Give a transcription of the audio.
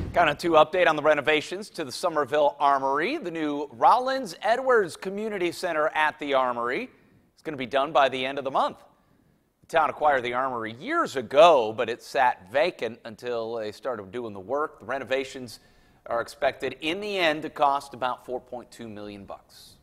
Kind of to update on the renovations to the Summerville Armory. The new Rollins Edwards Community Center at the Armory is going to be done by the end of the month. The town acquired the Armory years ago, but it sat vacant until they started doing the work. The renovations are expected in the end to cost about $4.2 million.